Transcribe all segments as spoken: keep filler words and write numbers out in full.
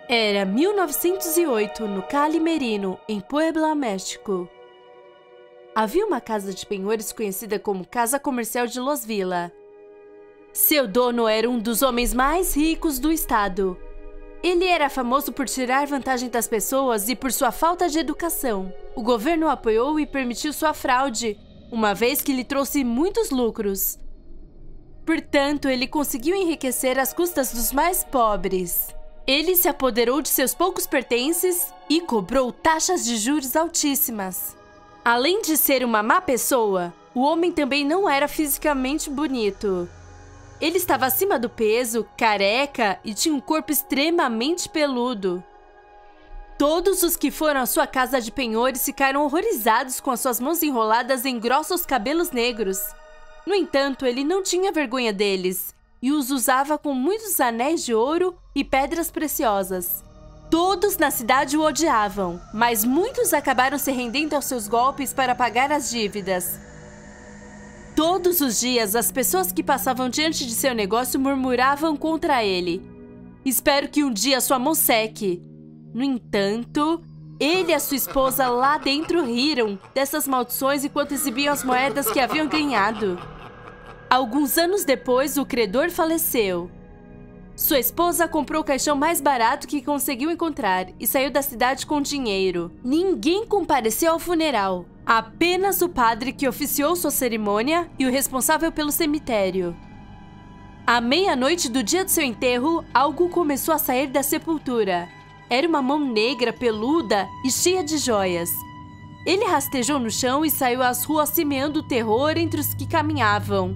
Era mil novecentos e oito, no Cali Merino, em Puebla, México. Havia uma casa de penhores conhecida como Casa Comercial de Los Villa. Seu dono era um dos homens mais ricos do estado. Ele era famoso por tirar vantagem das pessoas e por sua falta de educação. O governo o apoiou e permitiu sua fraude, uma vez que lhe trouxe muitos lucros. Portanto, ele conseguiu enriquecer às custas dos mais pobres. Ele se apoderou de seus poucos pertences e cobrou taxas de juros altíssimas. Além de ser uma má pessoa, o homem também não era fisicamente bonito. Ele estava acima do peso, careca e tinha um corpo extremamente peludo. Todos os que foram à sua casa de penhores ficaram horrorizados com as suas mãos enroladas em grossos cabelos negros. No entanto, ele não tinha vergonha deles e os usava com muitos anéis de ouro e pedras preciosas. Todos na cidade o odiavam, mas muitos acabaram se rendendo aos seus golpes para pagar as dívidas. Todos os dias, as pessoas que passavam diante de seu negócio murmuravam contra ele. Espero que um dia sua mão seque. No entanto, ele e a sua esposa lá dentro riram dessas maldições enquanto exibiam as moedas que haviam ganhado. Alguns anos depois, o credor faleceu. Sua esposa comprou o caixão mais barato que conseguiu encontrar e saiu da cidade com dinheiro. Ninguém compareceu ao funeral. Apenas o padre que oficiou sua cerimônia e o responsável pelo cemitério. À meia-noite do dia do seu enterro, algo começou a sair da sepultura. Era uma mão negra, peluda e cheia de joias. Ele rastejou no chão e saiu às ruas semeando terror entre os que caminhavam.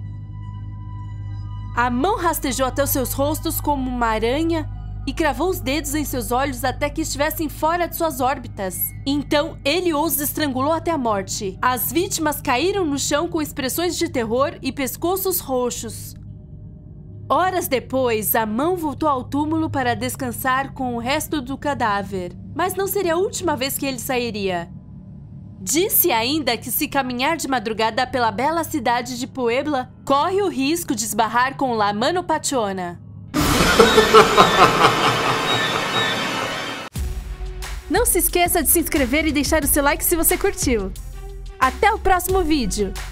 A mão rastejou até os seus rostos como uma aranha e cravou os dedos em seus olhos até que estivessem fora de suas órbitas. Então, ele os estrangulou até a morte. As vítimas caíram no chão com expressões de terror e pescoços roxos. Horas depois, a mão voltou ao túmulo para descansar com o resto do cadáver. Mas não seria a última vez que ele sairia. Disse ainda que se caminhar de madrugada pela bela cidade de Puebla, corre o risco de esbarrar com La Mano Pachona. Não se esqueça de se inscrever e deixar o seu like se você curtiu. Até o próximo vídeo!